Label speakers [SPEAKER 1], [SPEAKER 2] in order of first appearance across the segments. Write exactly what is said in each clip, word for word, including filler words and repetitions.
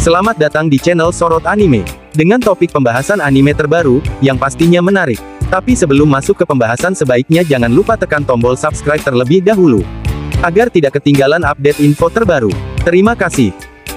[SPEAKER 1] Selamat datang di channel Sorot Anime, dengan topik pembahasan anime terbaru, yang pastinya menarik. Tapi sebelum masuk ke pembahasan sebaiknya jangan lupa tekan tombol subscribe terlebih dahulu, agar tidak ketinggalan update info terbaru. Terima kasih.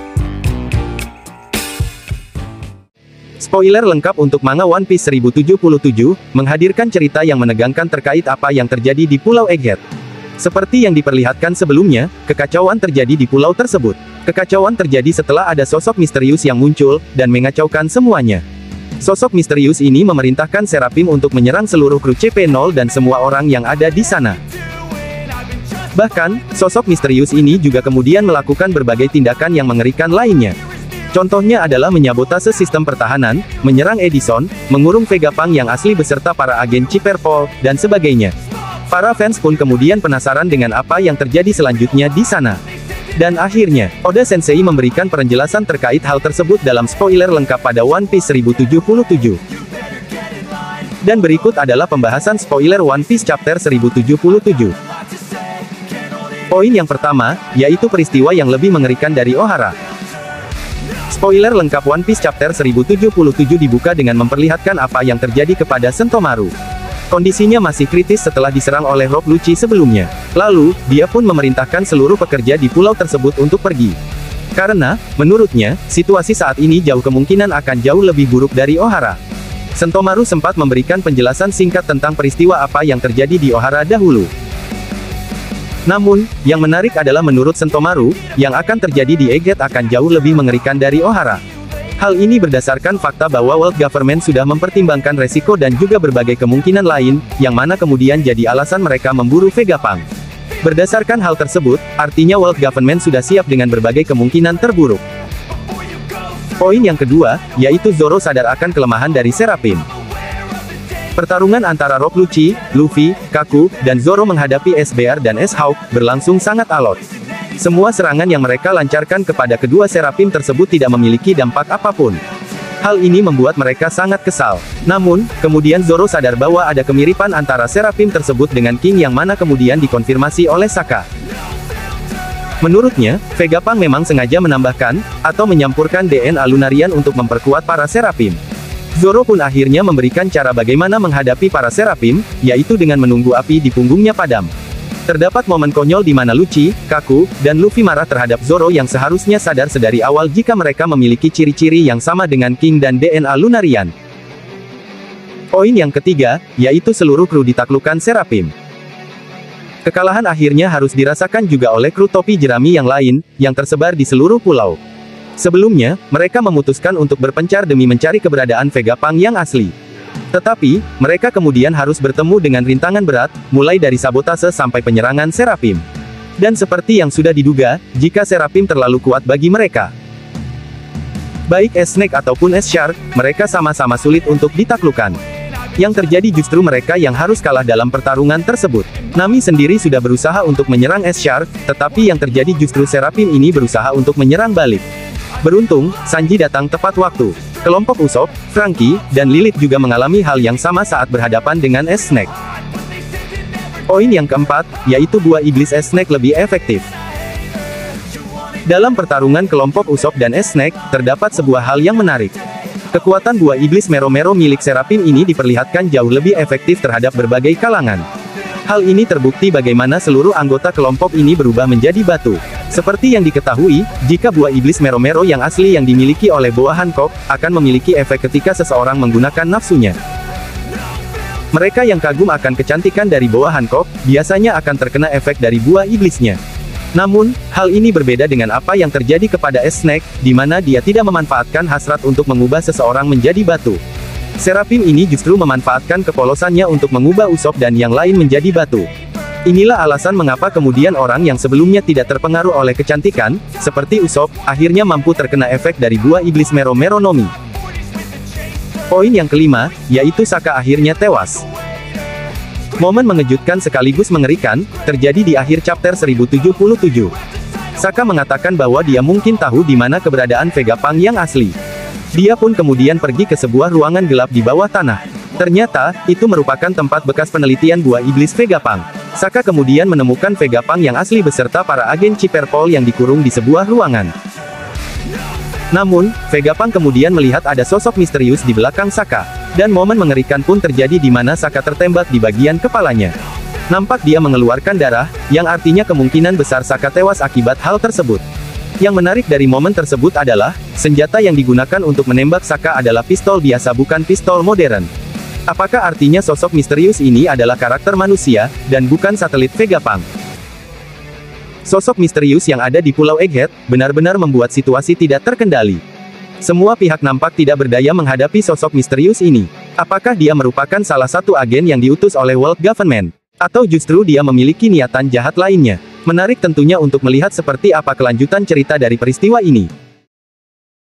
[SPEAKER 1] Spoiler lengkap untuk manga One Piece seribu tujuh puluh tujuh, menghadirkan cerita yang menegangkan terkait apa yang terjadi di Pulau Egghead. Seperti yang diperlihatkan sebelumnya, kekacauan terjadi di pulau tersebut. Kekacauan terjadi setelah ada sosok misterius yang muncul, dan mengacaukan semuanya. Sosok misterius ini memerintahkan Seraphim untuk menyerang seluruh kru C P nol dan semua orang yang ada di sana. Bahkan, sosok misterius ini juga kemudian melakukan berbagai tindakan yang mengerikan lainnya. Contohnya adalah menyabotase sistem pertahanan, menyerang Edison, mengurung Vegapunk yang asli beserta para agen Chipperpol, dan sebagainya. Para fans pun kemudian penasaran dengan apa yang terjadi selanjutnya di sana. Dan akhirnya, Oda Sensei memberikan penjelasan terkait hal tersebut dalam spoiler lengkap pada One Piece seribu tujuh puluh tujuh. Dan berikut adalah pembahasan spoiler One Piece chapter seribu tujuh puluh tujuh. Poin yang pertama, yaitu peristiwa yang lebih mengerikan dari Ohara. Spoiler lengkap One Piece chapter seribu tujuh puluh tujuh dibuka dengan memperlihatkan apa yang terjadi kepada Sentomaru. Kondisinya masih kritis setelah diserang oleh Rob Lucci sebelumnya. Lalu, dia pun memerintahkan seluruh pekerja di pulau tersebut untuk pergi. Karena, menurutnya, situasi saat ini jauh kemungkinan akan jauh lebih buruk dari Ohara. Sentomaru sempat memberikan penjelasan singkat tentang peristiwa apa yang terjadi di Ohara dahulu. Namun, yang menarik adalah menurut Sentomaru, yang akan terjadi di Egghead akan jauh lebih mengerikan dari Ohara. Hal ini berdasarkan fakta bahwa World Government sudah mempertimbangkan resiko dan juga berbagai kemungkinan lain, yang mana kemudian jadi alasan mereka memburu Vegapunk. Berdasarkan hal tersebut, artinya World Government sudah siap dengan berbagai kemungkinan terburuk. Poin yang kedua, yaitu Zoro sadar akan kelemahan dari Seraphim. Pertarungan antara Rob Lucci, Luffy, Kaku, dan Zoro menghadapi S B R dan S-Hawk, berlangsung sangat alot. Semua serangan yang mereka lancarkan kepada kedua Seraphim tersebut tidak memiliki dampak apapun. Hal ini membuat mereka sangat kesal. Namun, kemudian Zoro sadar bahwa ada kemiripan antara Seraphim tersebut dengan King yang mana kemudian dikonfirmasi oleh Sokka. Menurutnya, Vegapunk memang sengaja menambahkan, atau menyampurkan D N A Lunarian untuk memperkuat para Seraphim. Zoro pun akhirnya memberikan cara bagaimana menghadapi para Seraphim, yaitu dengan menunggu api di punggungnya padam. Terdapat momen konyol di mana Lucci, Kaku, dan Luffy marah terhadap Zoro yang seharusnya sadar sedari awal jika mereka memiliki ciri-ciri yang sama dengan King dan D N A Lunarian. Poin yang ketiga, yaitu seluruh kru ditaklukkan Seraphim. Kekalahan akhirnya harus dirasakan juga oleh kru topi jerami yang lain, yang tersebar di seluruh pulau. Sebelumnya, mereka memutuskan untuk berpencar demi mencari keberadaan Vegapunk yang asli. Tetapi, mereka kemudian harus bertemu dengan rintangan berat, mulai dari sabotase sampai penyerangan Seraphim. Dan seperti yang sudah diduga, jika Seraphim terlalu kuat bagi mereka, baik S-Snake ataupun S-Shark, mereka sama-sama sulit untuk ditaklukkan. Yang terjadi justru mereka yang harus kalah dalam pertarungan tersebut. Nami sendiri sudah berusaha untuk menyerang S-Shark, tetapi yang terjadi justru Seraphim ini berusaha untuk menyerang balik. Beruntung, Sanji datang tepat waktu. Kelompok Usopp, Franky, dan Lilith juga mengalami hal yang sama saat berhadapan dengan S-Snake. Poin yang keempat, yaitu buah iblis S-Snake lebih efektif. Dalam pertarungan kelompok Usopp dan S-Snake, terdapat sebuah hal yang menarik. Kekuatan buah iblis Mero-Mero milik Seraphim ini diperlihatkan jauh lebih efektif terhadap berbagai kalangan. Hal ini terbukti bagaimana seluruh anggota kelompok ini berubah menjadi batu. Seperti yang diketahui, jika buah iblis Mero-Mero yang asli yang dimiliki oleh Boa Hancock, akan memiliki efek ketika seseorang menggunakan nafsunya. Mereka yang kagum akan kecantikan dari Boa Hancock, biasanya akan terkena efek dari buah iblisnya. Namun, hal ini berbeda dengan apa yang terjadi kepada S-Snake, di mana dia tidak memanfaatkan hasrat untuk mengubah seseorang menjadi batu. Seraphim ini justru memanfaatkan kepolosannya untuk mengubah Usopp dan yang lain menjadi batu. Inilah alasan mengapa kemudian orang yang sebelumnya tidak terpengaruh oleh kecantikan, seperti Usopp, akhirnya mampu terkena efek dari buah iblis Mero-Mero Nomi. Poin yang kelima, yaitu Sokka akhirnya tewas. Momen mengejutkan sekaligus mengerikan, terjadi di akhir chapter seribu tujuh puluh tujuh. Sokka mengatakan bahwa dia mungkin tahu di mana keberadaan Vegapunk yang asli. Dia pun kemudian pergi ke sebuah ruangan gelap di bawah tanah. Ternyata, itu merupakan tempat bekas penelitian buah iblis Vegapunk. Sokka kemudian menemukan Vegapunk yang asli beserta para agen Chipperpol yang dikurung di sebuah ruangan. Namun, Vegapunk kemudian melihat ada sosok misterius di belakang Sokka. Dan momen mengerikan pun terjadi di mana Sokka tertembak di bagian kepalanya. Nampak dia mengeluarkan darah, yang artinya kemungkinan besar Sokka tewas akibat hal tersebut. Yang menarik dari momen tersebut adalah, senjata yang digunakan untuk menembak Sokka adalah pistol biasa bukan pistol modern. Apakah artinya sosok misterius ini adalah karakter manusia, dan bukan satelit Vegapunk? Sosok misterius yang ada di Pulau Egghead, benar-benar membuat situasi tidak terkendali. Semua pihak nampak tidak berdaya menghadapi sosok misterius ini. Apakah dia merupakan salah satu agen yang diutus oleh World Government? Atau justru dia memiliki niatan jahat lainnya? Menarik tentunya untuk melihat seperti apa kelanjutan cerita dari peristiwa ini.